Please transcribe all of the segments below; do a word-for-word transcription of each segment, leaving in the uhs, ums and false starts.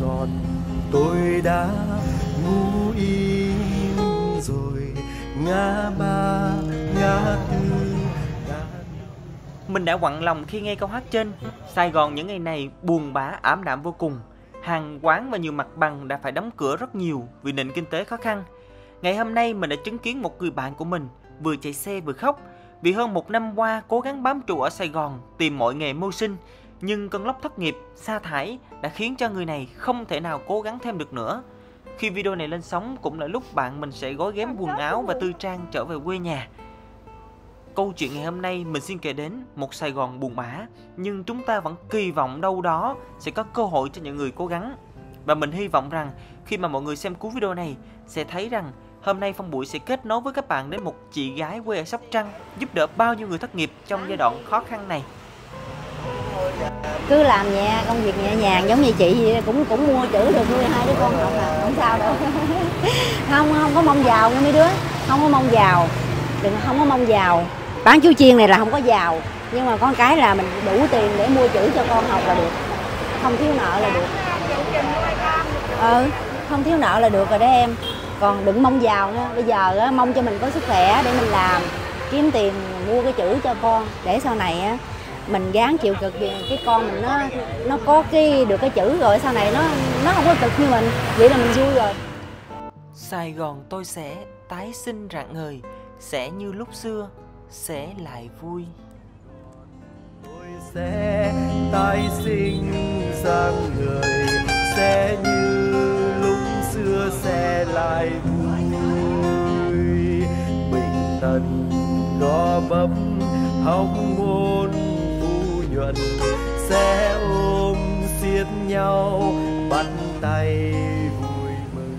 tròn tôi đã ngu im rồi, ngã ba ngã tư. Mình đã quặn lòng khi nghe câu hát trên. Sài Gòn những ngày này buồn bã ảm đạm vô cùng. Hàng quán và nhiều mặt bằng đã phải đóng cửa rất nhiều vì nền kinh tế khó khăn. Ngày hôm nay mình đã chứng kiến một người bạn của mình vừa chạy xe vừa khóc vì hơn một năm qua cố gắng bám trụ ở Sài Gòn tìm mọi nghề mưu sinh, nhưng cơn lốc thất nghiệp, sa thải đã khiến cho người này không thể nào cố gắng thêm được nữa. Khi video này lên sóng cũng là lúc bạn mình sẽ gói ghém quần áo và tư trang trở về quê nhà. Câu chuyện ngày hôm nay mình xin kể đến một Sài Gòn buồn bã, nhưng chúng ta vẫn kỳ vọng đâu đó sẽ có cơ hội cho những người cố gắng. Và mình hy vọng rằng khi mà mọi người xem cuối video này sẽ thấy rằng hôm nay Phong Bụi sẽ kết nối với các bạn đến một chị gái quê ở Sóc Trăng giúp đỡ bao nhiêu người thất nghiệp trong giai đoạn khó khăn này. Cứ làm nhẹ, công việc nhẹ nhàng giống như chị vậy, cũng cũng mua chữ được nuôi hai đứa con học là không sao đâu. Không không có mong giàu nha mấy đứa, không có mong giàu, đừng không có mong giàu. Bán chú chiên này là không có giàu, nhưng mà con cái là mình đủ tiền để mua chữ cho con học là được, không thiếu nợ là được. Ừ, không thiếu nợ là được rồi đó em. Còn đừng mong giàu nữa, bây giờ á, mong cho mình có sức khỏe để mình làm, kiếm tiền mua cái chữ cho con, để sau này á mình gắng chịu cực thì cái con mình nó nó có cái được cái chữ rồi sau này nó nó không có cực như mình, vậy là mình vui rồi. Sài Gòn tôi sẽ tái sinh rạng ngời, sẽ như lúc xưa, sẽ lại vui. Tôi sẽ tái sinh rạng ngời, sẽ như lúc xưa, sẽ lại vui. Bình tần có bấp hóc môn phu nhuận, sẽ ôm siết nhau bắt tay vui mừng.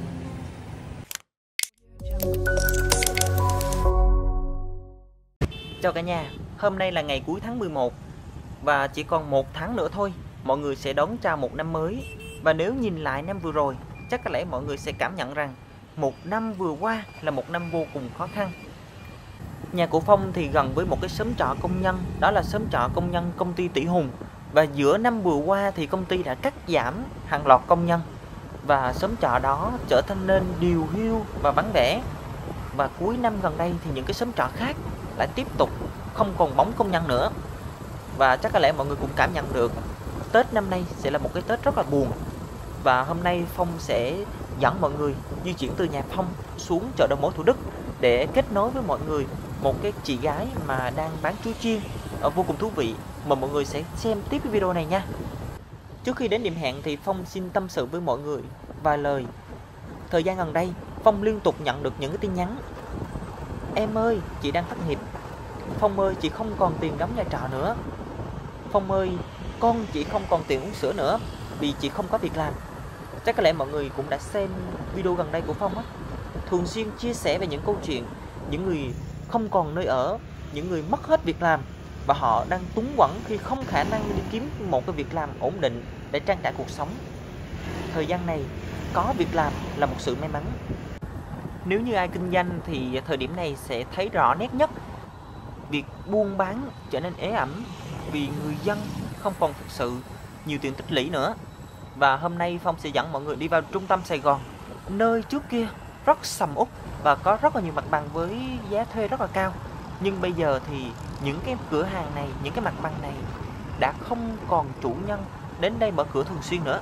Chào cả nhà, hôm nay là ngày cuối tháng mười một và chỉ còn một tháng nữa thôi mọi người sẽ đón chào một năm mới. Và nếu nhìn lại năm vừa rồi, chắc có lẽ mọi người sẽ cảm nhận rằng một năm vừa qua là một năm vô cùng khó khăn. Nhà của Phong thì gần với một cái xóm trọ công nhân, đó là xóm trọ công nhân công ty Tỷ Hùng. Và giữa năm vừa qua thì công ty đã cắt giảm hàng loạt công nhân, và xóm trọ đó trở thành nên điều hiu và vắng vẻ. Và cuối năm gần đây thì những cái xóm trọ khác lại tiếp tục không còn bóng công nhân nữa. Và chắc có lẽ mọi người cũng cảm nhận được Tết năm nay sẽ là một cái Tết rất là buồn. Và hôm nay Phong sẽ dẫn mọi người di chuyển từ nhà Phong xuống chợ đầu mối Thủ Đức để kết nối với mọi người một cái chị gái mà đang bán chuối chiên ở vô cùng thú vị. Mời mọi người sẽ xem tiếp cái video này nha. Trước khi đến điểm hẹn thì Phong xin tâm sự với mọi người vài lời. Thời gian gần đây Phong liên tục nhận được những cái tin nhắn: em ơi, chị đang thất nghiệp. Phong ơi, chị không còn tiền đóng nhà trọ nữa. Phong ơi, con chị không còn tiền uống sữa nữa vì chị không có việc làm. Chắc có lẽ mọi người cũng đã xem video gần đây của Phong á, thường xuyên chia sẻ về những câu chuyện những người không còn nơi ở, những người mất hết việc làm và họ đang túng quẫn khi không khả năng đi kiếm một cái việc làm ổn định để trang trải cuộc sống. Thời gian này có việc làm là một sự may mắn. Nếu như ai kinh doanh thì thời điểm này sẽ thấy rõ nét nhất việc buôn bán trở nên ế ẩm vì người dân không còn thực sự nhiều tiền tích lũy nữa. Và hôm nay Phong sẽ dẫn mọi người đi vào trung tâm Sài Gòn, nơi trước kia rất sầm uất và có rất là nhiều mặt bằng với giá thuê rất là cao. Nhưng bây giờ thì những cái cửa hàng này, những cái mặt bằng này đã không còn chủ nhân đến đây mở cửa thường xuyên nữa.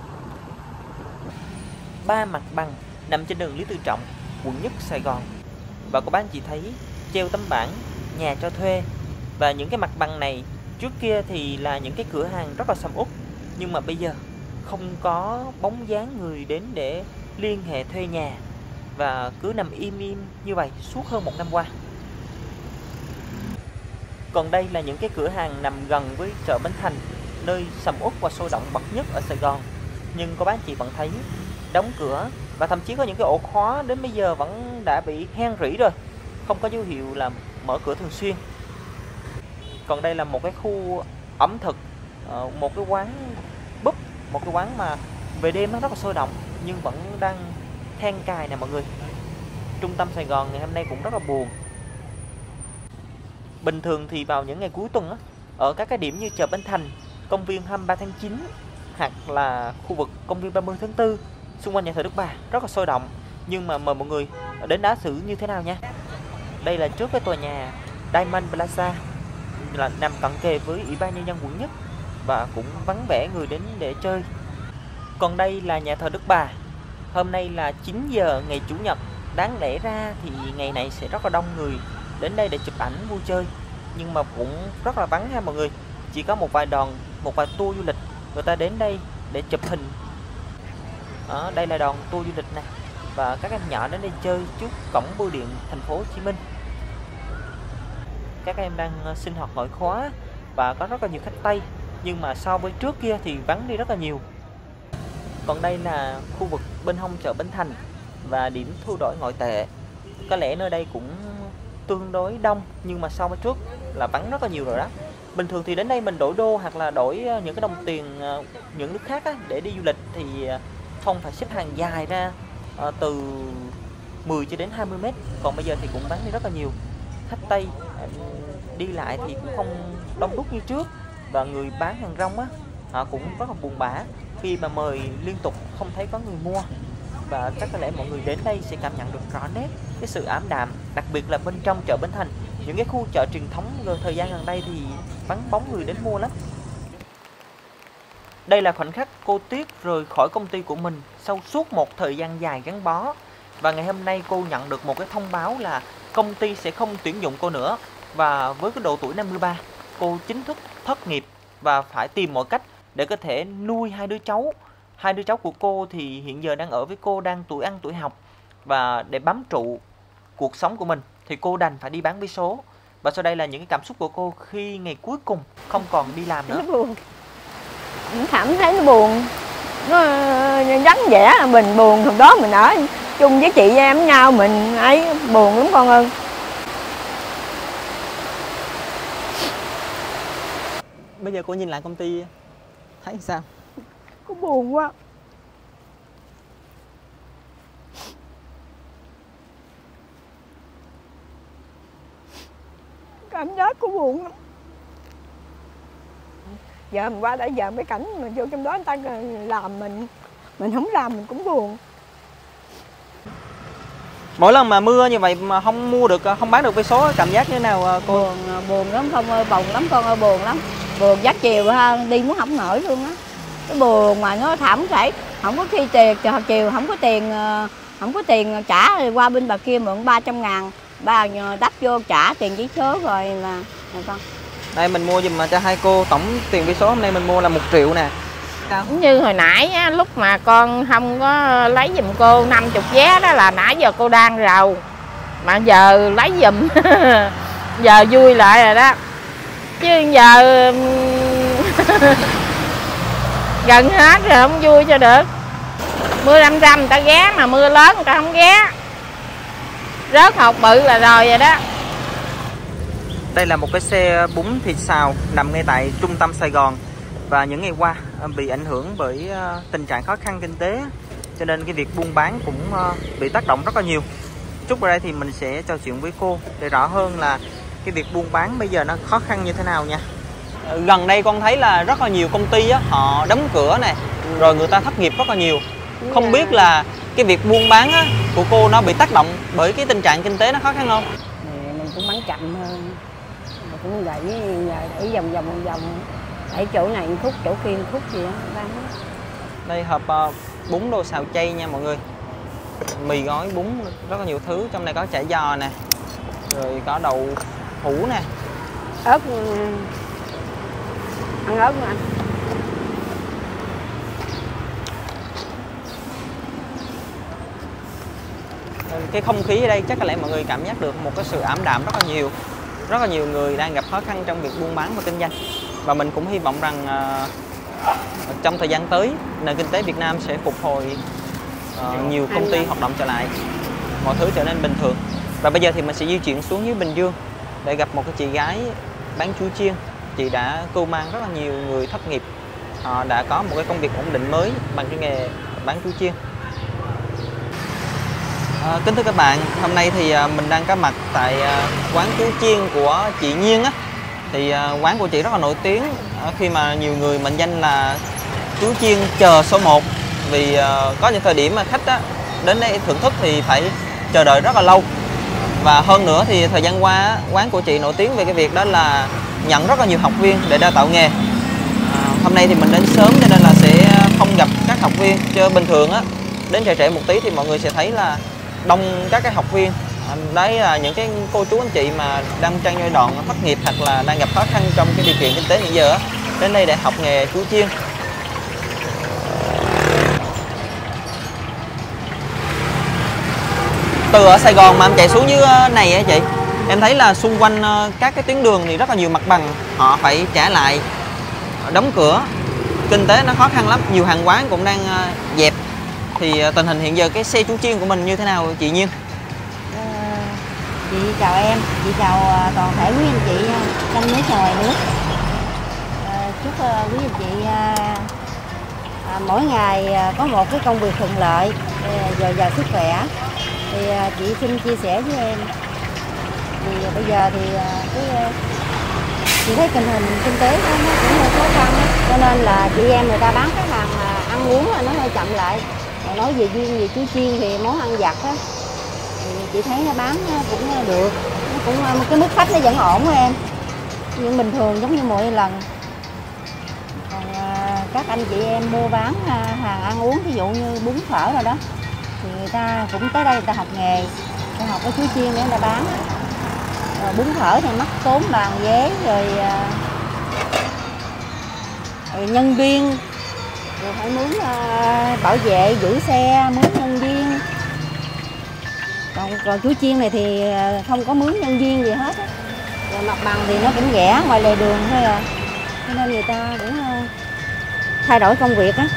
Ba mặt bằng nằm trên đường Lý Tự Trọng, quận nhất Sài Gòn. Và các bạn chỉ thấy treo tấm bảng nhà cho thuê. Và những cái mặt bằng này trước kia thì là những cái cửa hàng rất là sầm uất, nhưng mà bây giờ không có bóng dáng người đến để liên hệ thuê nhà, và cứ nằm im im như vậy suốt hơn một năm qua. Còn đây là những cái cửa hàng nằm gần với chợ Bến Thành, nơi sầm uất và sôi động bậc nhất ở Sài Gòn. Nhưng có bác chị vẫn thấy đóng cửa, và thậm chí có những cái ổ khóa đến bây giờ vẫn đã bị hen rỉ rồi, không có dấu hiệu là mở cửa thường xuyên. Còn đây là một cái khu ẩm thực, một cái quán búp, một cái quán mà về đêm nó rất là sôi động nhưng vẫn đang than cài nè mọi người. Trung tâm Sài Gòn ngày hôm nay cũng rất là buồn. Bình thường thì vào những ngày cuối tuần á, ở các cái điểm như chợ Bến Thành, công viên hai mươi ba tháng chín, hoặc là khu vực công viên ba mươi tháng tư, xung quanh nhà thờ Đức Bà rất là sôi động. Nhưng mà mời mọi người đến đá thử như thế nào nha. Đây là trước cái tòa nhà Diamond Plaza, là nằm cận kề với Ủy ban Nhân dân quận nhất và cũng vắng vẻ người đến để chơi. Còn đây là nhà thờ Đức Bà. Hôm nay là chín giờ ngày Chủ nhật, đáng lẽ ra thì ngày này sẽ rất là đông người đến đây để chụp ảnh vui chơi, nhưng mà cũng rất là vắng ha mọi người. Chỉ có một vài đoàn, một vài tour du lịch người ta đến đây để chụp hình. Ở đây là đoàn tour du lịch này, và các em nhỏ đến đây chơi trước cổng bưu điện thành phố Hồ Chí Minh. Các em đang sinh hoạt ngoại khóa và có rất là nhiều khách Tây, nhưng mà so với trước kia thì vắng đi rất là nhiều. Còn đây là khu vực bên hông chợ Bến Thành và điểm thu đổi ngoại tệ. Có lẽ nơi đây cũng tương đối đông, nhưng mà so với trước là vắng rất là nhiều rồi đó. Bình thường thì đến đây mình đổi đô hoặc là đổi những cái đồng tiền những nước khác á, để đi du lịch thì không phải xếp hàng dài ra từ mười cho đến hai mươi mét. Còn bây giờ thì cũng vắng đi rất là nhiều. Khách Tây đi lại thì cũng không đông đúc như trước, và người bán hàng rong á họ cũng rất là buồn bã khi mà mời liên tục không thấy có người mua. Và chắc có lẽ mọi người đến đây sẽ cảm nhận được rõ nét cái sự ảm đạm, đặc biệt là bên trong chợ Bến Thành. Những cái khu chợ truyền thống gần thời gian gần đây thì vắng bóng người đến mua lắm. Đây là khoảnh khắc cô Tuyết rời khỏi công ty của mình sau suốt một thời gian dài gắn bó. Và ngày hôm nay cô nhận được một cái thông báo là công ty sẽ không tuyển dụng cô nữa. Và với cái độ tuổi năm mươi ba, cô chính thức thất nghiệp và phải tìm mọi cách để có thể nuôi hai đứa cháu. Hai đứa cháu của cô thì hiện giờ đang ở với cô, đang tuổi ăn tuổi học. Và để bám trụ cuộc sống của mình thì cô đành phải đi bán vé số. Và sau đây là những cái cảm xúc của cô khi ngày cuối cùng không còn đi làm nữa. Nó buồn. Mình cảm thấy nó buồn. Nó vắng vẻ, mình buồn. Hôm đó mình ở chung với chị em với nhau, mình ấy buồn lắm con ơi. Bây giờ cô nhìn lại công ty thấy sao? Cô buồn quá. Cảm giác cô buồn lắm. Giờ mình qua đã giờ mấy cảnh mà vô trong đó người ta làm mình, mình không làm mình cũng buồn. Mỗi lần mà mưa như vậy mà không mua được, không bán được vé số, cảm giác như thế nào cô? Buồn, buồn lắm không ơi, bồng lắm con ơi, buồn lắm. Buồn dắt chiều ha, đi muốn không nổi luôn á. Cái buồn mà nó thảm phải, không có khi tiền, chiều không có tiền, không có tiền trả, qua bên bà kia mượn ba trăm ngàn, ba đắp vô trả tiền giấy số rồi là này con. Đây mình mua giùm mà cho hai cô, tổng tiền vé số hôm nay mình mua là một triệu nè. Cũng như hồi nãy á, lúc mà con không có lấy giùm cô năm mươi vé đó là nãy giờ cô đang rầu. Mà giờ lấy giùm, giờ vui lại rồi đó. Chứ giờ gần hết rồi không vui cho được. Mưa răm răm người ta ghé mà mưa lớn người ta không ghé. Rớt hột bự là rồi vậy đó. Đây là một cái xe bún thịt xào nằm ngay tại trung tâm Sài Gòn. Và những ngày qua bị ảnh hưởng bởi tình trạng khó khăn kinh tế, cho nên cái việc buôn bán cũng bị tác động rất là nhiều. Chút vào đây thì mình sẽ trò chuyện với cô để rõ hơn là cái việc buôn bán bây giờ nó khó khăn như thế nào nha. Gần đây con thấy là rất là nhiều công ty á, họ đóng cửa này, rồi người ta thất nghiệp rất là nhiều. Không biết là cái việc buôn bán á, của cô nó bị tác động bởi cái tình trạng kinh tế nó khó khăn không? Mình cũng bán chậm hơn, mình cũng đẩy, đẩy vòng vòng vòng vòng. Ở chỗ này khúc, chỗ kia khúc gì đó bán. Đây hộp uh, bún đô xào chay nha mọi người. Mì gói bún rất là nhiều thứ, trong này có chả giò nè, rồi có đậu hũ nè. Ớt, ăn ớt mà anh. Cái không khí ở đây chắc có lẽ mọi người cảm giác được một cái sự ảm đạm rất là nhiều. Rất là nhiều người đang gặp khó khăn trong việc buôn bán và kinh doanh. Và mình cũng hy vọng rằng uh, trong thời gian tới nền kinh tế Việt Nam sẽ phục hồi, uh, nhiều công ty hoạt động trở lại, mọi thứ trở nên bình thường. Và bây giờ thì mình sẽ di chuyển xuống dưới Bình Dương để gặp một cái chị gái bán chuối chiên. Chị đã cưu mang rất là nhiều người thất nghiệp, họ đã có một cái công việc ổn định mới bằng cái nghề bán chuối chiên. À, kính thưa các bạn, hôm nay thì mình đang có mặt tại quán chuối chiên của chị Nhiên á. Thì quán của chị rất là nổi tiếng khi mà nhiều người mệnh danh là Chú Chiên chờ số một. Vì uh, có những thời điểm mà khách á, đến đây thưởng thức thì phải chờ đợi rất là lâu. Và hơn nữa thì thời gian qua quán của chị nổi tiếng về cái việc đó là nhận rất là nhiều học viên để đào tạo nghề. À, hôm nay thì mình đến sớm cho nên là sẽ không gặp các học viên. Chứ bình thường á, đến trễ trễ một tí thì mọi người sẽ thấy là đông các cái học viên. À, đấy là những cái cô chú anh chị mà đang trong giai đoạn thất nghiệp hoặc là đang gặp khó khăn trong cái điều kiện kinh tế hiện giờ á, đến đây để học nghề chú chiên. Từ ở Sài Gòn mà em chạy xuống dưới này á chị, em thấy là xung quanh các cái tuyến đường thì rất là nhiều mặt bằng họ phải trả lại, đóng cửa, kinh tế nó khó khăn lắm, nhiều hàng quán cũng đang dẹp. Thì tình hình hiện giờ cái xe chú chiên của mình như thế nào chị Nhiên? À, chị chào em, chị chào toàn thể quý anh chị trong nước và ngoài nước. À, chúc quý anh chị à, à, mỗi ngày có một cái công việc thuận lợi, dồi dào sức khỏe. Thì chị xin chia sẻ với em, thì bây giờ thì cái chị thấy tình hình kinh tế nó cũng hơi khó khăn đó. Cho nên là chị em người ta bán cái hàng ăn uống là nó hơi chậm lại. Mà nói về duyên về chú chiên thì món ăn vặt á, thì chị thấy nó bán cũng được, nó cũng cái mức khách nó vẫn ổn của em, nhưng bình thường giống như mọi lần. Còn các anh chị em mua bán hàng ăn uống, ví dụ như bún phở rồi đó, thì người ta cũng tới đây người ta học nghề, người ta học cái chú chiên để người ta bán. Rồi bún phở thì mắc tốn bàn ghế, rồi, rồi nhân viên, rồi phải mướn uh, bảo vệ giữ xe, mướn nhân viên. Còn, còn chú chiên này thì không có mướn nhân viên gì hết á. Rồi mặt bằng thì nó cũng rẻ ngoài lề đường thôi à, cho nên người ta cũng uh, thay đổi công việc á.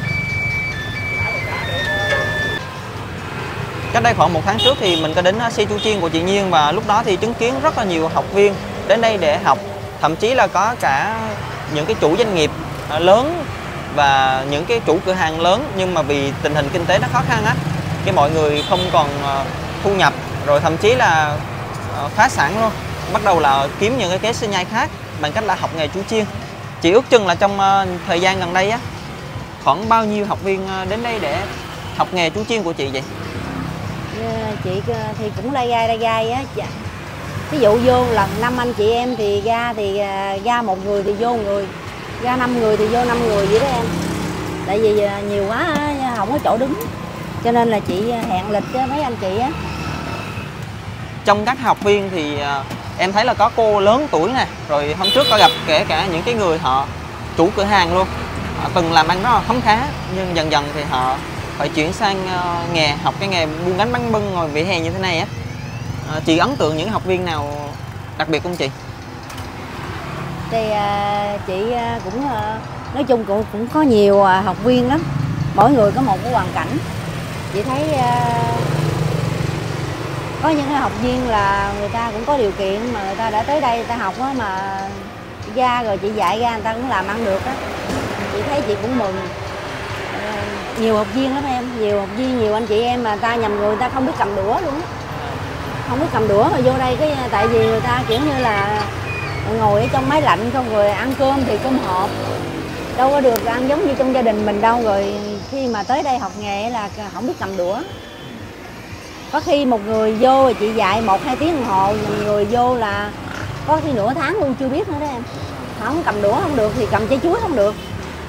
Cách đây khoảng một tháng trước thì mình có đến xe chú chiên của chị Nhiên, và lúc đó thì chứng kiến rất là nhiều học viên đến đây để học. Thậm chí là có cả những cái chủ doanh nghiệp lớn và những cái chủ cửa hàng lớn, nhưng mà vì tình hình kinh tế nó khó khăn á, cái mọi người không còn thu nhập, rồi thậm chí là phá sản luôn, bắt đầu là kiếm những cái kế sinh nhai khác bằng cách là học nghề chú chiên. Chị ước chừng là trong thời gian gần đây á, khoảng bao nhiêu học viên đến đây để học nghề chú chiên của chị vậy? Chị thì cũng lai gai lai gai á. Ví dụ vô lần năm anh chị em thì ra thì ra một người thì vô một người, ra năm người thì vô năm người vậy đó em. Tại vì nhiều quá không có chỗ đứng, cho nên là chị hẹn lịch với mấy anh chị á. Trong các học viên thì em thấy là có cô lớn tuổi nè, rồi hôm trước có gặp kể cả những cái người họ chủ cửa hàng luôn, họ từng làm ăn rất là khấm khá, nhưng dần dần thì họ phải chuyển sang uh, nghề học cái nghề buôn gánh bánh bưng ngồi vỉa hè như thế này á. À, chị ấn tượng những học viên nào đặc biệt không chị? Thì uh, chị uh, cũng uh, nói chung cũng cũng có nhiều uh, học viên lắm, mỗi người có một cái hoàn cảnh. Chị thấy uh, có những cái học viên là người ta cũng có điều kiện mà người ta đã tới đây người ta học á, mà ra rồi chị dạy ra người ta cũng làm ăn được á. Chị thấy chị cũng mừng. Nhiều học viên lắm em, nhiều học viên, nhiều anh chị em mà ta nhầm người, người ta không biết cầm đũa luôn, không biết cầm đũa mà vô đây cái tại vì người ta kiểu như là ngồi ở trong máy lạnh không, rồi ăn cơm thì cơm hộp, đâu có được ăn giống như trong gia đình mình đâu. Rồi khi mà tới đây học nghề là không biết cầm đũa, có khi một người vô rồi chị dạy một hai tiếng đồng hồ, một người vô là có khi nửa tháng luôn chưa biết nữa đó em. Không cầm đũa không được thì cầm trái chuối không được.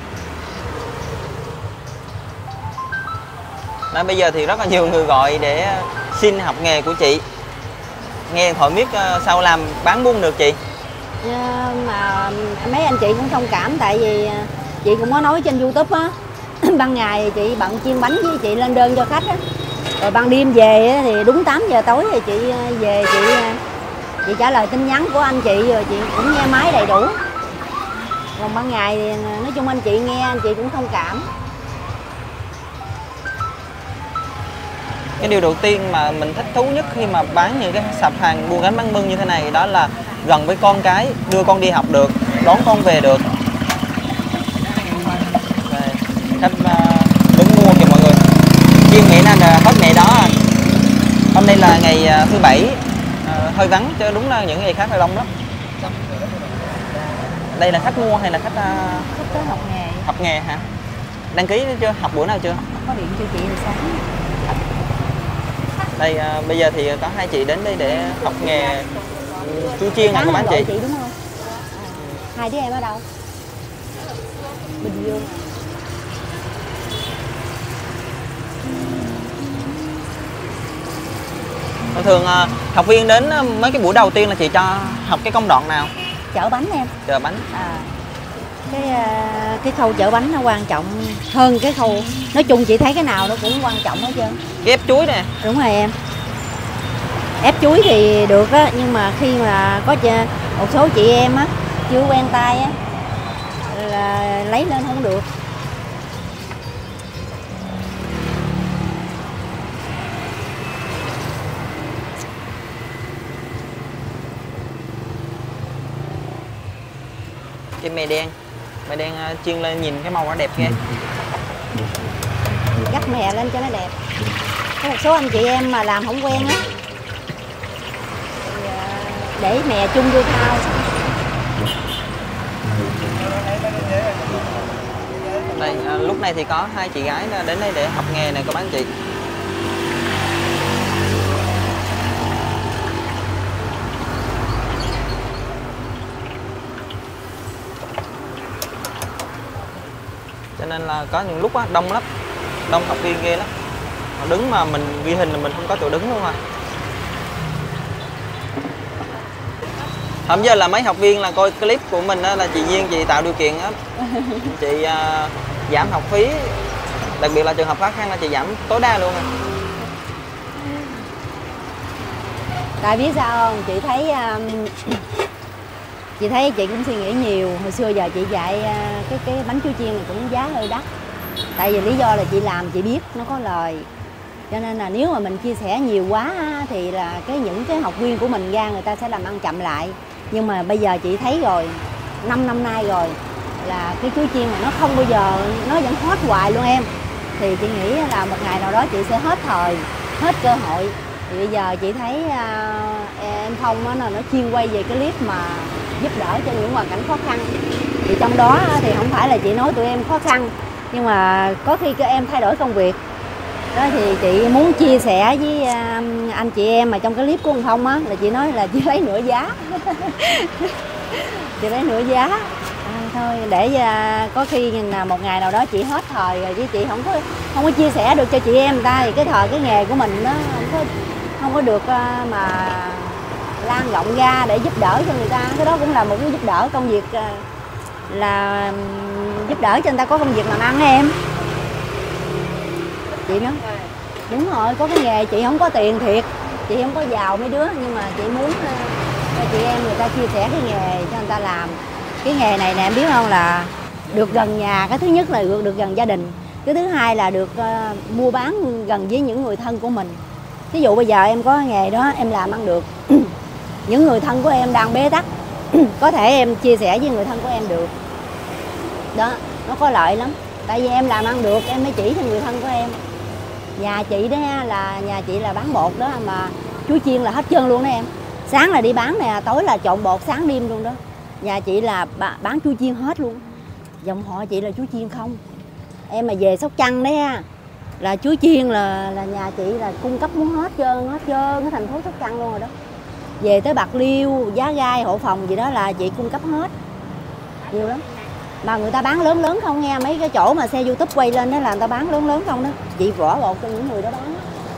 Đó, bây giờ thì rất là nhiều người gọi để xin học nghề của chị. Nghe điện thoại biết sao làm bán buôn được chị? À, mà mấy anh chị cũng thông cảm, tại vì chị cũng có nói trên YouTube á. Ban ngày chị bận chiên bánh với chị lên đơn cho khách á, rồi ban đêm về thì đúng tám giờ tối thì chị về chị chị trả lời tin nhắn của anh chị, rồi chị cũng nghe máy đầy đủ. Còn ban ngày thì nói chung anh chị nghe anh chị cũng thông cảm. Cái điều đầu tiên mà mình thích thú nhất khi mà bán những cái sạp hàng buôn gánh bánh bưng như thế này đó là gần với con cái, đưa con đi học được, đón con về được. Đây, khách đứng mua kìa mọi người. Chiên Mỹ Nam là hết mẹ đó. Hôm nay là ngày thứ bảy, à, hơi vắng chứ đúng là những ngày khác hơi đông lắm. Đây là khách mua hay là khách Khách tới học nghề. Học nghề hả? đăng ký chưa? Học bữa nào chưa? Có điện cho chị thì sáng. Đây à, bây giờ thì có hai chị đến đây để học nghề chú chiên này của bán chị. chị đúng không? À, hai đứa em ở đâu? Bình Dương. Thường thường à, học viên đến mấy cái buổi đầu tiên là chị cho học cái công đoạn nào? Chở bánh em. Chở bánh. À, cái cái khâu chở bánh nó quan trọng hơn cái khâu, nói chung chị thấy cái nào nó cũng quan trọng hết trơn. Cái ép chuối nè. Đúng rồi em. Ép chuối thì được á, nhưng mà khi mà có một số chị em á chưa quen tay á là lấy lên không được. Cái mè đen, mè đen chiên lên nhìn cái màu nó đẹp ghê. Gắp mè lên cho nó đẹp. Có một số anh chị em mà làm không quen á, để mè chung vô thao. Đây, à, lúc này thì có hai chị gái đến đây để học nghề này của bán chị. Cho nên là có những lúc á, đông lắm, đông học viên ghê lắm. Họ đứng mà mình ghi hình là mình không có chỗ đứng luôn à. Hôm giờ là mấy học viên là coi clip của mình đó, là chị Duyên chị tạo điều kiện á, chị uh, giảm học phí, đặc biệt là trường hợp khó khăn là chị giảm tối đa luôn à. Tại biết sao không, chị thấy um, chị thấy chị cũng suy nghĩ nhiều. Hồi xưa giờ chị dạy uh, cái cái bánh chuối chiên này cũng giá hơi đắt. Tại vì lý do là chị làm chị biết nó có lời, cho nên là nếu mà mình chia sẻ nhiều quá thì là cái những cái học viên của mình ra người ta sẽ làm ăn chậm lại. Nhưng mà bây giờ chị thấy rồi, năm năm nay rồi là cái chuối chiên mà nó không bao giờ, nó vẫn hot hoài luôn em. Thì chị nghĩ là một ngày nào đó chị sẽ hết thời, hết cơ hội. Thì bây giờ chị thấy uh, em Phong đó, nó chuyên quay về cái clip mà giúp đỡ cho những hoàn cảnh khó khăn. Thì trong đó thì không phải là chị nói tụi em khó khăn, nhưng mà có khi các em thay đổi công việc đó, thì chị muốn chia sẻ với uh, anh chị em mà trong cái clip của ông Phong á, là chị nói là chị lấy nửa giá. Chị lấy nửa giá à, thôi để uh, có khi là một ngày nào đó chị hết thời rồi, chứ chị không có không có chia sẻ được cho chị em người ta, thì cái thời cái nghề của mình nó không có không có được uh, mà lan rộng ra để giúp đỡ cho người ta. Cái đó cũng là một cái giúp đỡ công việc, uh, là um, giúp đỡ cho người ta có công việc làm ăn em. Chị nói đúng rồi, có cái nghề chị không có tiền thiệt, chị không có giàu mấy đứa, nhưng mà chị muốn cho chị em người ta chia sẻ cái nghề cho người ta làm. Cái nghề này nè em biết không, là được gần nhà. Cái thứ nhất là được, được gần gia đình, cái thứ hai là được uh, mua bán gần với những người thân của mình. Ví dụ bây giờ em có nghề đó em làm ăn được, những người thân của em đang bế tắc có thể em chia sẻ với người thân của em được đó, nó có lợi lắm. Tại vì em làm ăn được em mới chỉ cho người thân của em. Nhà chị đó là nhà chị là bán bột đó, mà chuối chiên là hết trơn luôn đó em. Sáng là đi bán nè, tối là trộn bột sáng đêm luôn đó. Nhà chị là bán chuối chiên hết luôn. Dòng họ chị là chuối chiên không. Em mà về Sóc Trăng đấy ha, là chuối chiên là là nhà chị là cung cấp muốn hết trơn, hết trơn cái thành phố Sóc Trăng luôn rồi đó. Về tới Bạc Liêu, Giá Gai, Hộ Phòng gì đó là chị cung cấp hết. Nhiều lắm. Mà người ta bán lớn lớn không nghe, mấy cái chỗ mà xe YouTube quay lên đó là người ta bán lớn lớn không đó. Chị vỏ bột cho những người đó bán.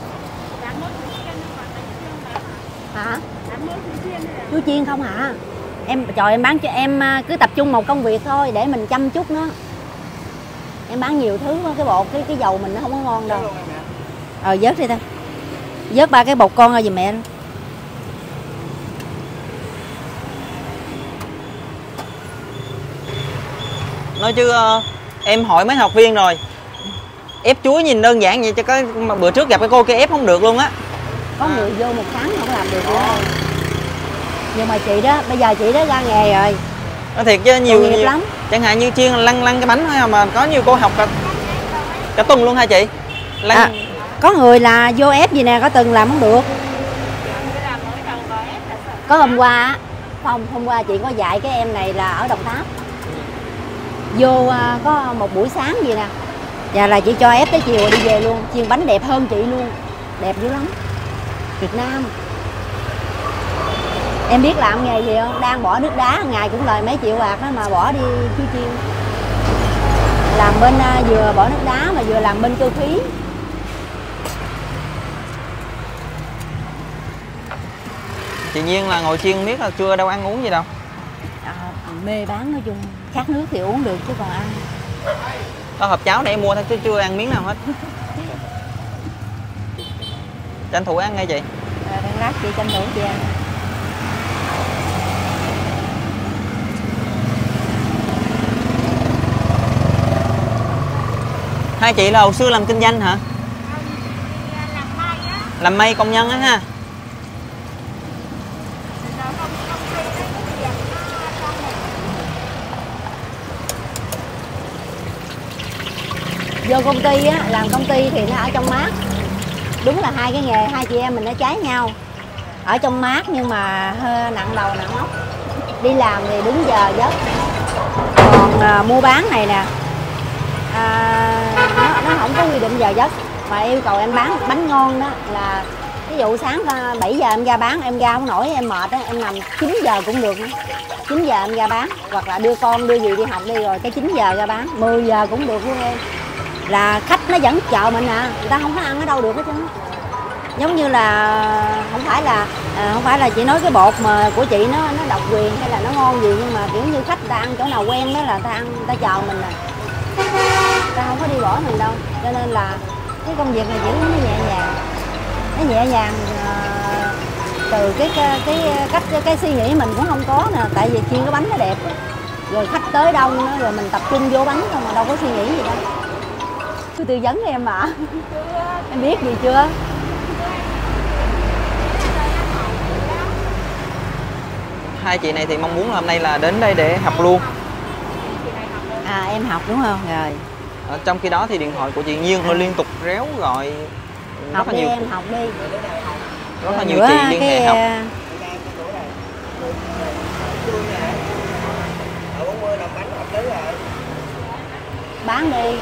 Hả? Chuối chiên không hả? Em trời em bán cho em cứ tập trung một công việc thôi để mình chăm chút nó. Em bán nhiều thứ, cái bột cái cái dầu mình nó không có ngon đâu. Ờ vớt đi ta. Vớt ba cái bột con ra giùm mẹ. Nói chứ uh, em hỏi mấy học viên rồi, ép chuối nhìn đơn giản vậy, cho cái bữa trước gặp cái cô kia ép không được luôn á. Có người vô một tháng không làm được nữa. Nhưng mà chị đó, bây giờ chị đó ra nghề rồi. Nó thiệt chứ nhiều, nhiều lắm. Chẳng hạn như chiên lăn lăn cái bánh thôi mà có nhiều cô học cả, cả tuần luôn hả chị? Lăn... À, có người là vô ép gì nè, có tuần làm không được. Có hôm qua không, hôm qua chị có dạy cái em này là ở Đồng Tháp. Vô có một buổi sáng gì nè, Và là chị cho ép tới chiều rồi đi về luôn. Chiên bánh đẹp hơn chị luôn, đẹp dữ lắm. Việt Nam. Em biết làm nghề gì không? Đang bỏ nước đá ngày cũng lời mấy triệu bạc đó mà bỏ đi chú chiên. Làm bên uh, vừa bỏ nước đá mà vừa làm bên cơ khí. Chị Nhiên là ngồi chiên biết là chưa đâu ăn uống gì đâu. À, mê bán nói chung, khát nước thì uống được chứ còn ăn. Có hộp cháo để em mua thôi chứ chưa ăn miếng nào hết. Tranh thủ ăn ngay chị. À, đang lát chị tranh thủ chị ăn. Hai chị là hồi xưa làm kinh doanh hả? Làm may á. Làm may công nhân á ha. Vô công ty á, làm công ty thì nó ở trong mát. Đúng là hai cái nghề, hai chị em mình nó trái nhau. Ở trong mát nhưng mà hơi nặng đầu nặng óc. Đi làm thì đúng giờ giấc. Còn à, mua bán này nè, à, nó, nó không có quy định giờ giấc. Mà yêu cầu em bán bánh ngon đó là ví dụ sáng bảy giờ em ra bán, em ra không nổi, em mệt đó, em nằm chín giờ cũng được nữa. chín giờ em ra bán, hoặc là đưa con đưa gì đi học đi rồi cái chín giờ ra bán, mười giờ cũng được luôn em. Là khách nó vẫn chờ mình à, người ta không có ăn ở đâu được hết trơn. Giống như là không phải là à, không phải là chị nói cái bột mà của chị nó nó độc quyền hay là nó ngon gì, nhưng mà kiểu như khách ta ăn chỗ nào quen đó là ta ăn, ta chờ mình à, ta không có đi bỏ mình đâu. Cho nên là cái công việc này chỉ nó nhẹ nhàng, nó nhẹ nhàng à, từ cái cái cái cách cái, cái suy nghĩ mình cũng không có nè, tại vì chiên cái bánh nó đẹp rồi khách tới đông đó, rồi mình tập trung vô bánh thôi mà đâu có suy nghĩ gì đâu. Tôi tư vấn em mà. Em biết gì chưa? Hai chị này thì mong muốn là hôm nay là đến đây để học luôn. À em học đúng không? Rồi. Ở trong khi đó thì điện thoại của chị Nhiên hơi liên tục réo gọi. Học rất đi là nhiều, em, học đi. rất là Rồi nhiều nữa chị liên hệ cái, học. Bán đi.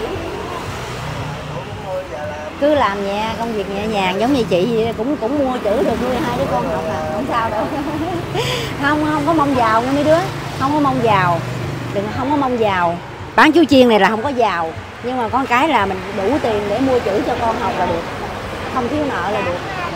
Cứ làm nhẹ, công việc nhẹ nhàng giống như chị vậy, cũng cũng mua chữ được nuôi hai đứa con học à, không sao đâu. Không không có mong giàu nha mấy đứa, không có mong giàu, đừng không có mong giàu. Bán chú chiên này là không có giàu, nhưng mà con cái là mình đủ tiền để mua chữ cho con học là được, không thiếu nợ là được.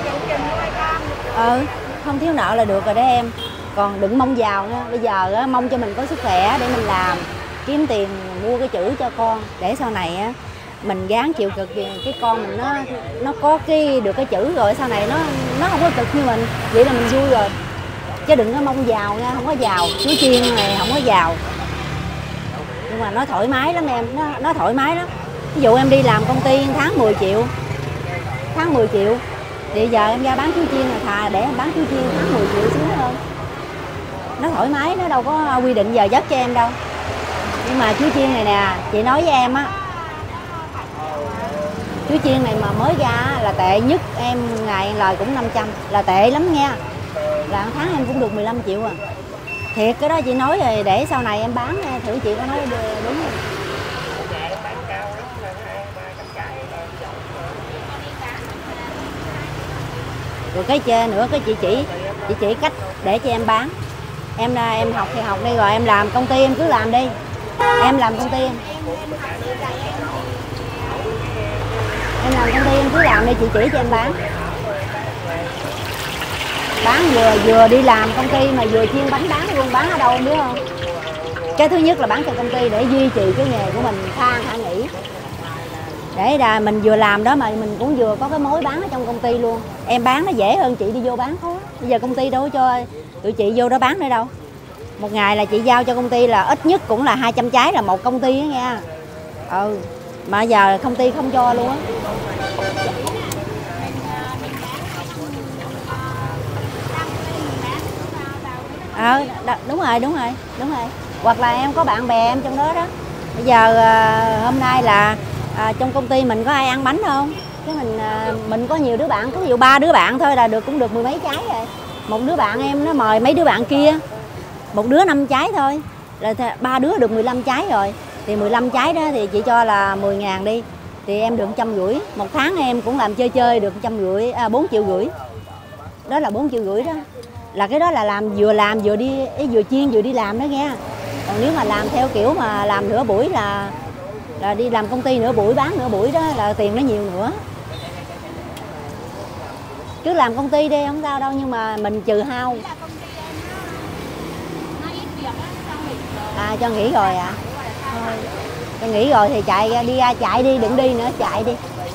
Ừ, không thiếu nợ là được rồi đó em. Còn đừng mong giàu nha, bây giờ á, mong cho mình có sức khỏe để mình làm, kiếm tiền mua cái chữ cho con để sau này á mình gắng chịu cực cái con mình nó nó có cái được cái chữ rồi sau này nó nó không có cực như mình, vậy là mình vui rồi. Chứ đừng có mong giàu nha, không có giàu. Chú chiên này không có giàu, nhưng mà nó thoải mái lắm em, nó nó thoải mái lắm. Ví dụ em đi làm công ty tháng mười triệu, tháng mười triệu thì giờ em ra bán chú chiên là thà để em bán chú chiên tháng mười triệu xíu hơn. Nó thoải mái, nó đâu có quy định giờ giấc cho em đâu. Nhưng mà chú chiên này nè, chị nói với em á, chú chiên này mà mới ra là tệ nhất em, ngày lời cũng năm trăm, là tệ lắm nha. Là tháng em cũng được mười lăm triệu à. Thiệt, cái đó chị nói rồi để sau này em bán thử, chị có nói đúng không? Rồi cái chê nữa, cái chị chỉ chị chỉ cách để cho em bán. Em em học thì học đi, rồi em làm công ty em cứ làm đi. Em làm công ty em. Em làm công ty em cứ làm đi, chị chỉ cho em bán. Bán vừa vừa đi làm công ty mà vừa chiên bánh bán luôn. Bán ở đâu em biết không? Cái thứ nhất là bán cho công ty để duy trì cái nghề của mình, than hả nghỉ. Để là mình vừa làm đó mà mình cũng vừa có cái mối bán ở trong công ty luôn. Em bán nó dễ hơn chị đi vô bán khó. Bây giờ công ty đâu có cho tụi chị vô đó bán nữa đâu. Một ngày là chị giao cho công ty là ít nhất cũng là hai trăm trái là một công ty đó nha. Ừ, mà giờ công ty không cho luôn á. Ờ, à, đúng rồi, đúng rồi, đúng rồi. Hoặc là em có bạn bè em trong đó đó. Bây giờ à, hôm nay là à, trong công ty mình có ai ăn bánh không? Cái mình à, mình có nhiều đứa bạn, có ví dụ ba đứa bạn thôi là được cũng được mười mấy trái rồi. Một đứa bạn em nó mời mấy đứa bạn kia, một đứa năm trái thôi, là ba đứa được mười lăm trái rồi. Thì mười lăm trái đó thì chị cho là mười ngàn đi. thì em được trăm rưỡi. Một tháng em cũng làm chơi chơi được trăm rưỡi, à, bốn triệu rưỡi. Đó là bốn triệu rưỡi đó. Là cái đó là làm vừa làm vừa đi vừa chiên vừa đi làm đó nghe. Còn nếu mà làm theo kiểu mà làm nửa buổi là là đi làm công ty nửa buổi bán nửa buổi đó là tiền nó nhiều nữa. Cứ làm công ty đi không sao đâu, nhưng mà mình trừ hao. À cho nghỉ rồi à? Thôi, cho nghỉ rồi thì chạy ra, đi ra chạy đi, đừng đi nữa, chạy đi.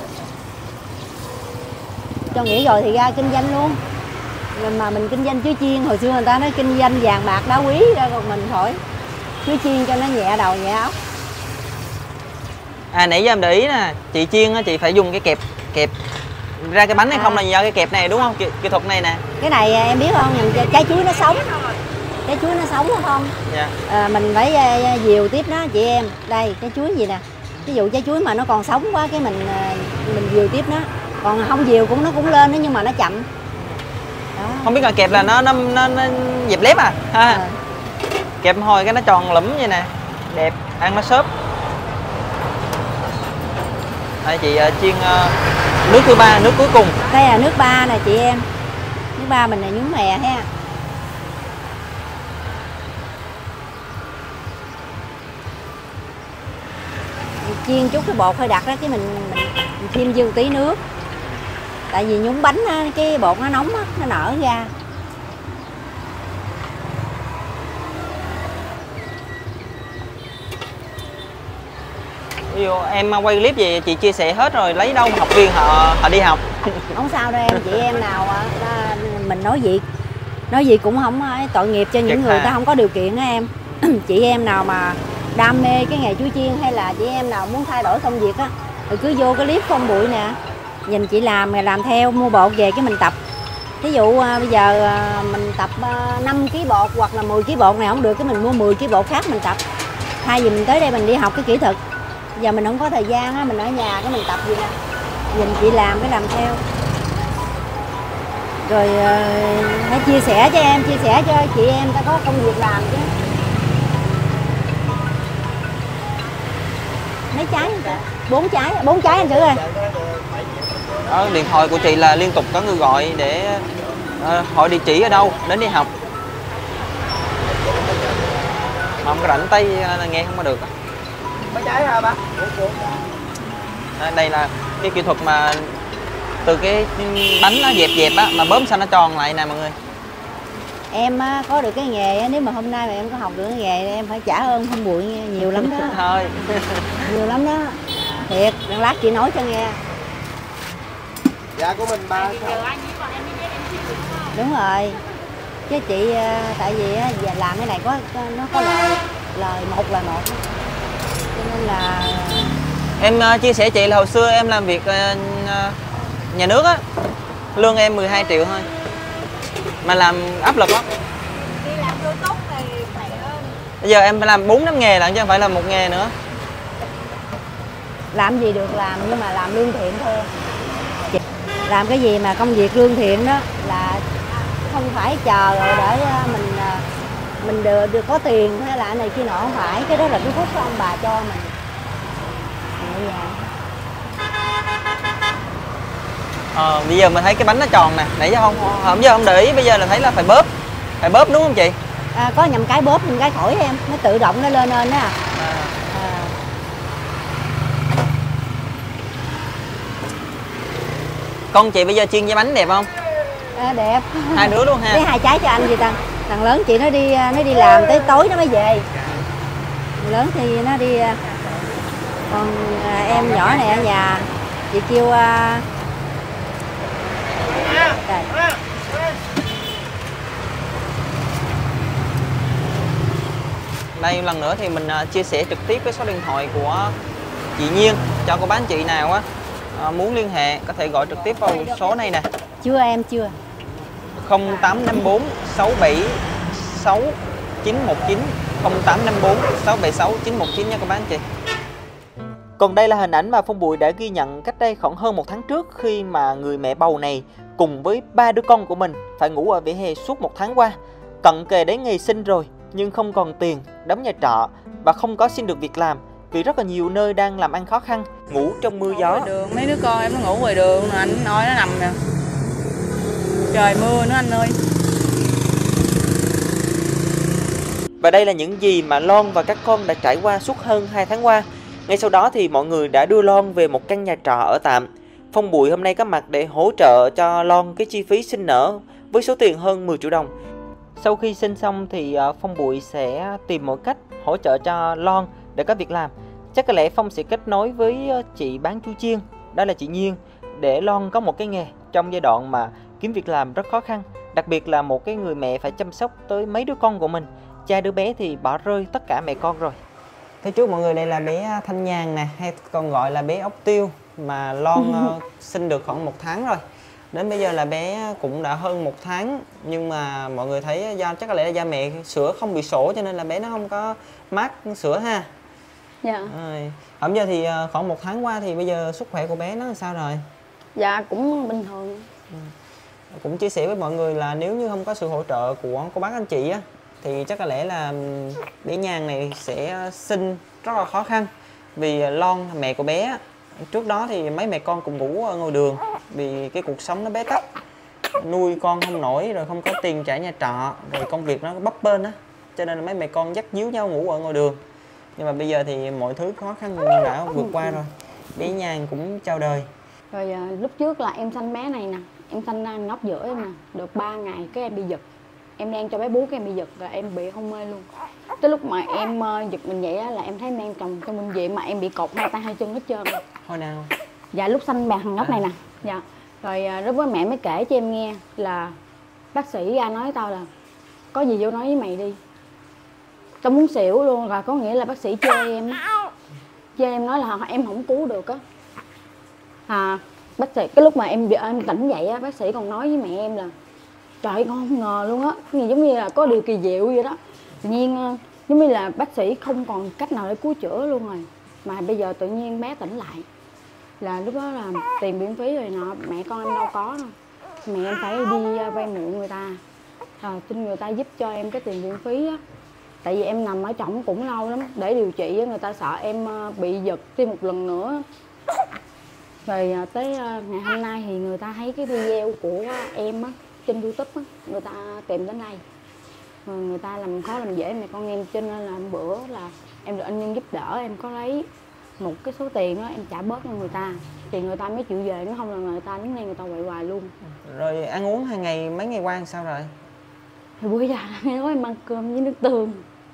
Cho nghỉ rồi thì ra kinh doanh luôn. Mà mình kinh doanh chuối chiên, hồi xưa người ta nói kinh doanh vàng bạc đá quý ra, còn mình hỏi chuối chiên cho nó nhẹ đầu nhẹ óc. À nãy giờ em để ý nè, chị chiên á, chị phải dùng cái kẹp kẹp ra cái bánh hay à. Không là do cái kẹp này đúng không? Kỹ, kỹ thuật này nè. Cái này em biết không, mình trái chuối nó sống. Trái chuối nó sống đúng không? Dạ. À, mình phải dìu tiếp nó chị em. Đây, trái chuối gì nè. Ví dụ trái chuối mà nó còn sống quá cái mình mình dìu tiếp nó. Còn không dìu cũng nó cũng lên đó, nhưng mà nó chậm. Đó. Không biết là kẹp là nó nó nó, nó dẹp lép à ha. À. Kẹp hồi cái nó tròn lẫm vậy nè, đẹp, ăn nó xốp. Đây chị uh, chiên uh, nước thứ ba, nước cuối cùng. Đây là nước ba nè chị em. Nước ba mình là nhúng mè ha. Mình chiên chút cái bột hơi đặc đó, cái mình mình, mình chiên vô tí nước. Tại vì nhúng bánh á, cái bột nó nóng á, nó nở ra. Ví dụ em quay clip gì chị chia sẻ hết rồi, lấy đâu học viên họ họ đi học. Không sao đâu em, chị em nào mình nói gì nói gì cũng không tội nghiệp cho những Chắc người à. ta không có điều kiện á em. Chị em nào mà đam mê cái nghề chuối chiên, hay là chị em nào muốn thay đổi công việc á, thì cứ vô cái clip Phong Bụi nè, nhìn chị làm rồi làm theo, mua bột về cái mình tập. Ví dụ bây giờ mình tập năm ký bột hoặc là mười ký bột này không được, cái mình mua mười ký bột khác mình tập. Thay vì mình tới đây mình đi học cái kỹ thuật, giờ mình không có thời gian á, mình ở nhà cái mình tập gì nè, nhìn chị làm cái làm theo. Rồi hãy chia sẻ cho em, chia sẻ cho chị em ta có công việc làm chứ. Mấy trái vậy? Bốn trái, bốn trái anh Sử ơi. Đó, điện thoại của chị là liên tục có người gọi để uh, hỏi địa chỉ ở đâu đến đi học. Mà không có rảnh tay là nghe không có được. Mấy trái hả bác? À, đây là cái kỹ thuật mà từ cái bánh nó dẹp dẹp á, mà bóp sao nó tròn lại nè mọi người. Em có được cái nghề, nếu mà hôm nay mà em có học được cái nghề em phải trả ơn Phong Bụi nhiều lắm đó. Thôi. Nhiều lắm đó. Thiệt, lát chị nói cho nghe. Dạ của mình ba. Đúng rồi. Chứ chị tại vì làm cái này có nó có lời, lời một lời một. Cho nên là em uh, chia sẻ chị là hồi xưa em làm việc uh, nhà nước á, lương em mười hai triệu thôi. Mà làm áp lực lắm. Đi làm vô tốt thì khỏe hơn. Bây giờ em phải làm bốn năm nghề lận chứ không phải là một nghề nữa. Làm gì được làm, nhưng mà làm lương thiện thôi. Làm cái gì mà công việc lương thiện đó là không phải chờ rồi để mình mình được, được có tiền hay là này kia nọ, không phải. Cái đó là cái phúc của ông bà cho mình. Mình Ờ, bây giờ mình thấy cái bánh nó tròn nè, nãy giờ không hôm giờ không để ý, bây giờ là thấy là phải bóp, phải bóp đúng không chị? À, có nhầm cái bóp, nhầm cái khỏi em, nó tự động nó lên lên đó. À. À. Con chị bây giờ chiên với bánh đẹp không? À, đẹp. Hai đứa luôn ha. Lấy hai trái cho anh gì ta? Thằng lớn chị nó đi nó đi làm tới tối nó mới về. Thằng lớn thì nó đi, còn à, em nhỏ này ở nhà chị kêu à... Đây. Đây lần nữa thì mình uh, chia sẻ trực tiếp cái số điện thoại của chị Nhiên cho cô bác anh chị nào á uh, muốn liên hệ có thể gọi trực tiếp vào số này nè. Chưa em chưa. không tám năm bốn sáu bảy sáu chín một chín không tám năm bốn sáu bảy sáu chín một chín nha cô bác anh chị. Còn đây là hình ảnh mà Phong Bụi đã ghi nhận cách đây khoảng hơn một tháng trước, khi mà người mẹ bầu này cùng với ba đứa con của mình phải ngủ ở vỉa hè suốt một tháng qua. Cận kề đến ngày sinh rồi nhưng không còn tiền đóng nhà trọ và không có xin được việc làm, vì rất là nhiều nơi đang làm ăn khó khăn, ngủ trong mưa gió. Đường mấy đứa con em nó ngủ ngoài đường, anh nói nó nằm nè. Trời mưa nữa anh ơi. Và đây là những gì mà Lon và các con đã trải qua suốt hơn hai tháng qua. Ngay sau đó thì mọi người đã đưa Lon về một căn nhà trọ ở tạm. Phong Bụi hôm nay có mặt để hỗ trợ cho Lon cái chi phí sinh nở với số tiền hơn mười triệu đồng. Sau khi sinh xong thì Phong Bụi sẽ tìm mọi cách hỗ trợ cho Lon để có việc làm. Chắc có lẽ Phong sẽ kết nối với chị bán chú chiên, đó là chị Nhiên, để Lon có một cái nghề trong giai đoạn mà kiếm việc làm rất khó khăn. Đặc biệt là một cái người mẹ phải chăm sóc tới mấy đứa con của mình. Cha đứa bé thì bỏ rơi tất cả mẹ con rồi. Thế trước mọi người, đây là bé Thanh Nhàn nè, hay còn gọi là bé ốc tiêu, mà Lon uh, sinh được khoảng một tháng rồi. Đến bây giờ là bé cũng đã hơn một tháng, nhưng mà mọi người thấy do chắc có lẽ là da mẹ sữa không bị sổ cho nên là bé nó không có mát sữa ha. Dạ. Rồi. Hôm giờ thì uh, khoảng một tháng qua thì bây giờ sức khỏe của bé nó sao rồi? Dạ cũng bình thường. Ừ. Cũng chia sẻ với mọi người là nếu như không có sự hỗ trợ của cô bác anh chị á, thì chắc có lẽ là bé Nhàn này sẽ sinh rất là khó khăn. Vì Lon, mẹ của bé, trước đó thì mấy mẹ con cùng ngủ ở ngôi đường vì cái cuộc sống nó bế tắc, nuôi con không nổi, rồi không có tiền trả nhà trọ, rồi công việc nó bấp bênh á, cho nên là mấy mẹ con dắt díu nhau ngủ ở ngôi đường. Nhưng mà bây giờ thì mọi thứ khó khăn đã vượt qua rồi, bé Nhàn cũng chào đời. Rồi à, lúc trước là em sanh bé này nè, em sanh ra nóc giữa em nè, được ba ngày cái em bị giật. Em đang cho bé bú cái em bị giật và em bị hôn mê luôn. Tới lúc mà em uh, giật mình vậy á là em thấy mang chồng trong bệnh viện mà em bị cột hai tay hai chân hết trơn. Hồi nào? Dạ lúc sanh bàn thằng nhóc này nè. Dạ. Rồi uh, lúc đó mẹ mới kể cho em nghe là bác sĩ ra nói tao là có gì vô nói với mày đi. Tao muốn xỉu luôn, rồi có nghĩa là bác sĩ chê em. Chê em nói là em không cứu được á. À, bác sĩ cái lúc mà em em tỉnh dậy á, bác sĩ còn nói với mẹ em là trời, con không ngờ luôn á, cái gì giống như là có điều kỳ diệu vậy đó. Tự nhiên giống như là bác sĩ không còn cách nào để cứu chữa luôn rồi. Mà bây giờ tự nhiên bé tỉnh lại. Là lúc đó là tiền viện phí rồi nọ, mẹ con em đâu có đâu. Mẹ em phải đi vay mượn người ta. À, xin người ta giúp cho em cái tiền viện phí á. Tại vì em nằm ở trỏng cũng lâu lắm. Để điều trị người ta sợ em bị giật thêm một lần nữa. Rồi tới ngày hôm nay thì người ta thấy cái video của em á trên YouTube á, người ta tìm đến đây. Rồi người ta làm khó làm dễ mẹ con em, cho nên là bữa là em được anh Nhân giúp đỡ, em có lấy một cái số tiền đó em trả bớt cho người ta thì người ta mới chịu về, nếu không là người ta đứng đây người ta quậy hoài luôn. Rồi ăn uống hàng ngày mấy ngày qua sao rồi? Thì bữa giờ là nghe nói em ăn cơm với nước tương.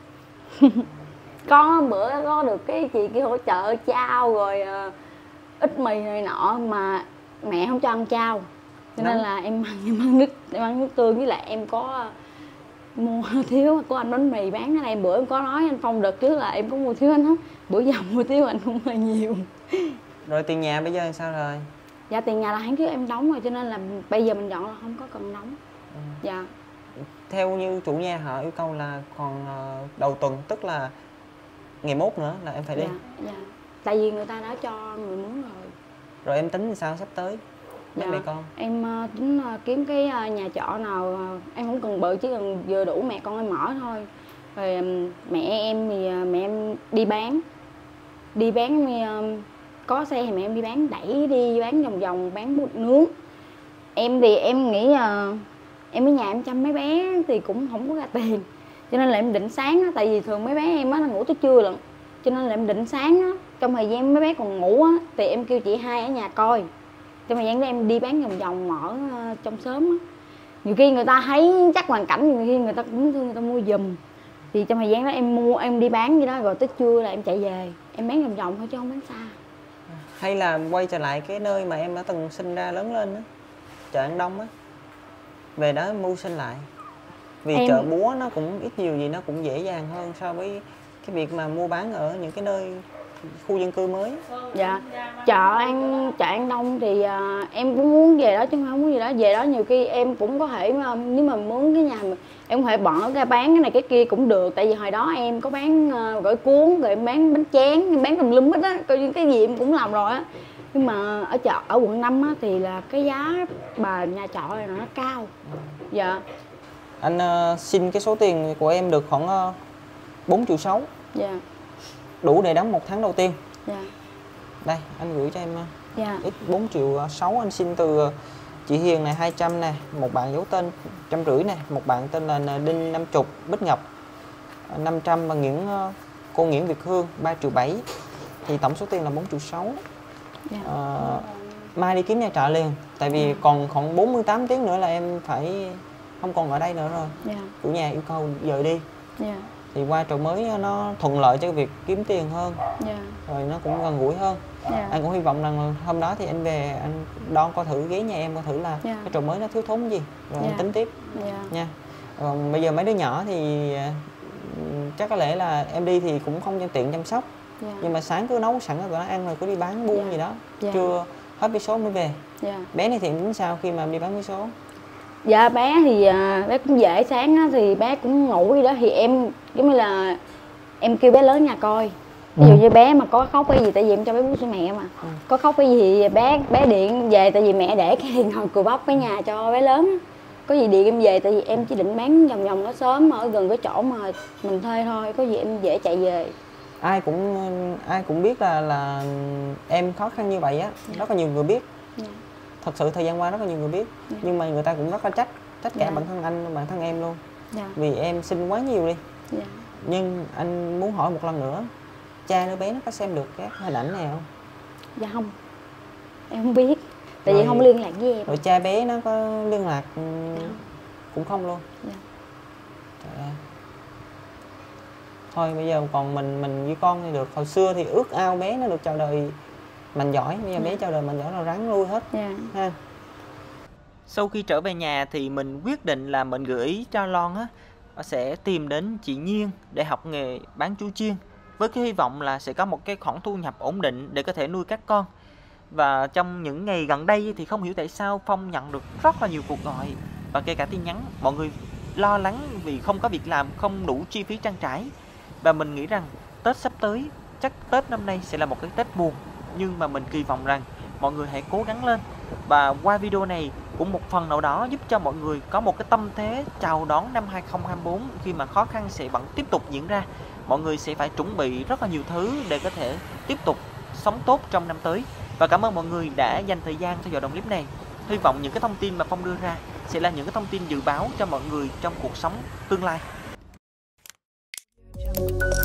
Có bữa có được cái chị kia hỗ trợ chao rồi uh, ít mì này nọ mà mẹ không cho ăn chao. Cho nên là em ăn, em ăn nước em ăn nước tương, với lại em có mua thiếu của anh bánh mì bán ở đây. Bữa em có nói anh Phong đợt trước là em có mua thiếu anh hết. Bữa giờ mua thiếu anh cũng hơi nhiều. Rồi tiền nhà bây giờ sao rồi? Dạ tiền nhà là tháng trước em đóng rồi, cho nên là bây giờ mình dọn là không có cần đóng. Ừ. Dạ. Theo như chủ nhà họ yêu cầu là còn đầu tuần, tức là ngày mốt nữa là em phải đi. Dạ, dạ. Tại vì người ta đã cho người muốn rồi. Rồi em tính sao sắp tới? Mấy dạ. mẹ con? Em uh, tính uh, kiếm cái uh, nhà trọ nào uh, em không cần bự, chỉ cần vừa đủ mẹ con em ở thôi. Rồi um, mẹ em thì uh, mẹ em đi bán. Đi bán uh, có xe thì mẹ em đi bán, đẩy đi bán vòng vòng, bán bột nướng. Em thì em nghĩ uh, em ở nhà em chăm mấy bé thì cũng không có ra tiền. Cho nên là em định sáng á, tại vì thường mấy bé em á nó ngủ tới trưa lận. Cho nên là em định sáng á, trong thời gian mấy bé còn ngủ á thì em kêu chị hai ở nhà coi. Trong thời gian đó em đi bán vòng vòng ở uh, trong xóm á. Nhiều khi người ta thấy chắc hoàn cảnh, nhiều khi người ta cũng thương, người ta mua giùm. Thì trong thời gian đó em mua, em đi bán vậy đó, rồi tới trưa là em chạy về. Em bán vòng vòng thôi chứ không bán xa. Hay là quay trở lại cái nơi mà em đã từng sinh ra lớn lên á, chợ An Đông á, về đó mưu sinh lại. Vì em... chợ búa nó cũng ít nhiều gì nó cũng dễ dàng hơn so với cái việc mà mua bán ở những cái nơi khu dân cư mới. Dạ, chợ An chợ An Đông thì uh, em cũng muốn về đó chứ không muốn gì đó. Về đó nhiều khi em cũng có thể uh, nếu mà muốn cái nhà mà em có thể bỏ ra bán cái này cái kia cũng được. Tại vì hồi đó em có bán uh, gỏi cuốn, rồi em bán bánh tráng, em bán tùm lum hết á, coi như cái gì em cũng làm rồi á. Nhưng mà ở chợ ở quận năm á thì là cái giá bà nhà trọ này nó cao. Dạ. Anh uh, xin cái số tiền của em được khoảng uh, bốn triệu sáu. Dạ. đủ để đóng một tháng đầu tiên. Dạ. Đây anh gửi cho em Dạ. ít bốn triệu sáu, anh xin từ chị Hiền này hai trăm nè, một bạn giấu tên trăm rưỡi nè, một bạn tên là Đinh năm chục, Bích Ngọc năm trăm và Nguyễn cô Nguyễn Việt Hương ba triệu bảy, thì tổng số tiền là bốn triệu sáu. Dạ. À, mai đi kiếm nhà trọ liền, tại vì Dạ. còn khoảng bốn mươi tám tiếng nữa là em phải không còn ở đây nữa rồi. Dạ. Chủ nhà yêu cầu dời đi. Dạ. Thì qua trọ mới nó thuận lợi cho việc kiếm tiền hơn, Dạ. rồi nó cũng gần gũi hơn. Dạ. Anh cũng hy vọng rằng hôm đó thì anh về anh đón coi thử, ghé nhà em coi thử là Dạ. cái trọ mới nó thiếu thốn gì, rồi Dạ. anh tính tiếp Dạ. nha. Còn bây giờ mấy đứa nhỏ thì ừ, chắc có lẽ là em đi thì cũng không tiện chăm sóc. Dạ. Nhưng mà sáng cứ nấu sẵn cho tụi nó ăn rồi cứ đi bán buôn Dạ. gì đó. Dạ. Trưa hết vé số mới về. Dạ. Bé này thì em tính sao khi mà em đi bán vé số? Dạ bé thì à, bé cũng dễ, sáng á, thì bé cũng ngủ gì đó thì em giống như là em kêu bé lớn nhà coi. Ví dụ như bé mà có khóc cái gì, tại vì em cho bé bú sữa mẹ mà, Ừ. có khóc cái gì thì bé bé điện về, tại vì mẹ để cái ngồi cùi bắp cái nhà cho bé lớn. Có gì điện em về, tại vì em chỉ định bán vòng vòng nó sớm ở gần cái chỗ mà mình thuê thôi, có gì em dễ chạy về. Ai cũng ai cũng biết là là em khó khăn như vậy á, Dạ. rất là nhiều người biết. Dạ. Thật sự thời gian qua rất là nhiều người biết, Dạ. nhưng mà người ta cũng rất là trách trách cả Dạ. bản thân anh, bản thân em luôn. Dạ. Vì em xin quá nhiều đi. Dạ. Nhưng anh muốn hỏi một lần nữa, cha đứa bé nó có xem được các hình ảnh này không? Dạ không, em không biết, tại vì Rồi- không liên lạc với em. Rồi cha bé nó có liên lạc ừ, Dạ. cũng không luôn. Dạ. Trời ơi. Thôi bây giờ còn mình mình với con thì được. Hồi xưa thì ước ao bé nó được chào đời mạnh giỏi, bây giờ bé chào đời mạnh giỏi là ráng lui hết Dạ. ha. Sau khi trở về nhà thì mình quyết định là mình gợi ý cho Lon á sẽ tìm đến chị Nhiên để học nghề bán chú chiên, với cái hy vọng là sẽ có một cái khoản thu nhập ổn định để có thể nuôi các con. Và trong những ngày gần đây thì không hiểu tại sao Phong nhận được rất là nhiều cuộc gọi và kể cả tin nhắn. Mọi người lo lắng vì không có việc làm, không đủ chi phí trang trải. Và mình nghĩ rằng Tết sắp tới, chắc Tết năm nay sẽ là một cái Tết buồn, nhưng mà mình kỳ vọng rằng mọi người hãy cố gắng lên. Và qua video này cũng một phần nào đó giúp cho mọi người có một cái tâm thế chào đón năm hai không hai tư, khi mà khó khăn sẽ vẫn tiếp tục diễn ra. Mọi người sẽ phải chuẩn bị rất là nhiều thứ để có thể tiếp tục sống tốt trong năm tới. Và cảm ơn mọi người đã dành thời gian theo dõi đoạn clip này. Hy vọng những cái thông tin mà Phong đưa ra sẽ là những cái thông tin dự báo cho mọi người trong cuộc sống tương lai.